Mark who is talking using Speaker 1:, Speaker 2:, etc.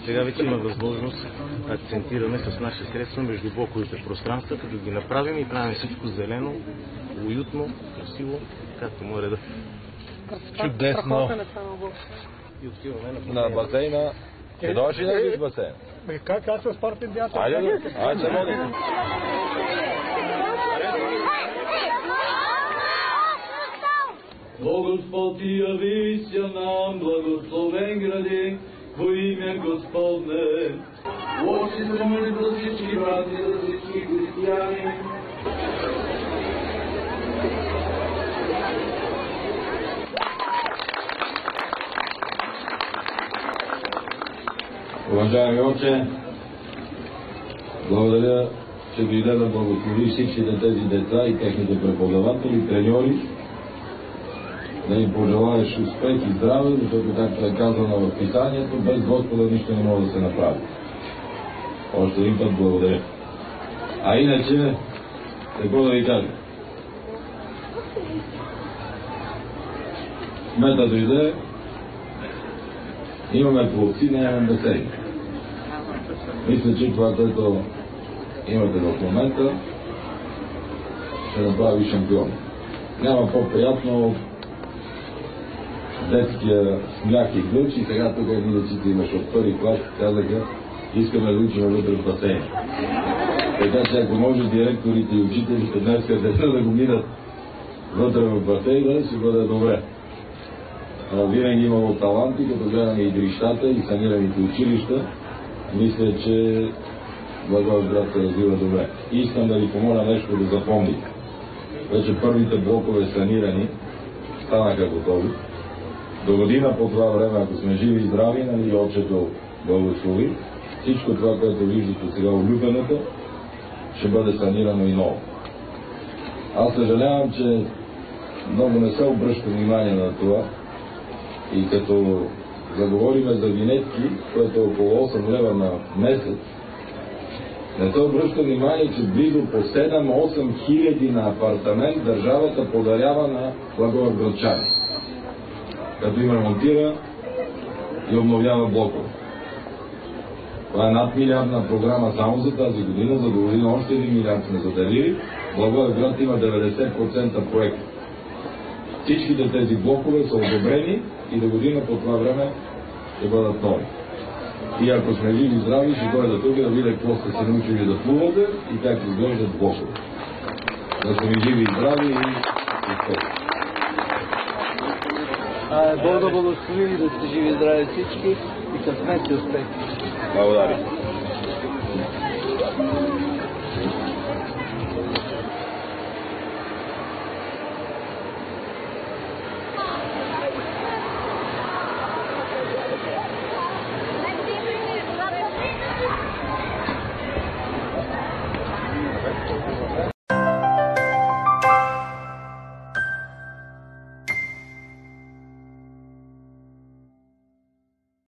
Speaker 1: Сега вече има възможност да акцентираме с наши средства между блоковите пространства, като ги направим и правим всичко зелено, уютно, красиво, както му е реда.
Speaker 2: Чудесно!
Speaker 1: И отиваме
Speaker 2: на басейна. Ще дойдеш ли да видиш басейн?
Speaker 3: Как с спортен театър?
Speaker 2: Айде се води.
Speaker 4: О Господ, яви се нам, благословен гради, во име Господне. Очи се моли за всички брати, за всички християни.
Speaker 2: Уважаеми отче, благодаря, че дойде да благослови всичките тези деца и техните преподаватели, треньори, да им пожелаеш успех и здраве, защото, както е казано в Писанието, без Господа нищо не може да се направи. Още един път благодаря. А иначе, какво да ви кажа? Кмета дойде, имаме пловци, нямаме басейн. Мисля, че това, което имате в момента, ще направи шампион. Няма по-приятно от детския смях и гълч, и сега тук едни деците имаше от първи клас, казаха, искаме да учим вътре в басейн. Така че ако може директорите и учителите днес деца да го минат вътре в басейна, ще бъде добре. Винаги имало таланти, като гледаме игрищата и санираните училища, мисля, че Благоевград се развива добре. И искам да ви помоля нещо да запомните. Вече първите блокове санирани станаха готови. До година по това време, ако сме живи и здрави, нали, отчето благослови, всичко това, което виждате сега в Люпената, ще бъде санирано и ново. Аз съжалявам, че много не се обръща внимание на това и като заговориме за винетки, което е около 8 лева на месец, не се обръща внимание, че близо по 7-8 хиляди на апартамент държавата подарява на благоевградчани, като им ремонтира и обновява блокове. Това е над милиардна програма само за тази година, за до година още 1 милиард сме заделили. Благоевград има 90% проект. Всичките тези блокове са одобрени и до година по това време ще бъдат нови. И ако сме живи и здрави, ще дойда тук да видя какво сте се научили да плувате и как изглеждат блокове. Да сме живи и здрави и успехи.
Speaker 5: Бог да благослови, да сте живи и здрави всички и късмет и успехи.
Speaker 2: Благодаря.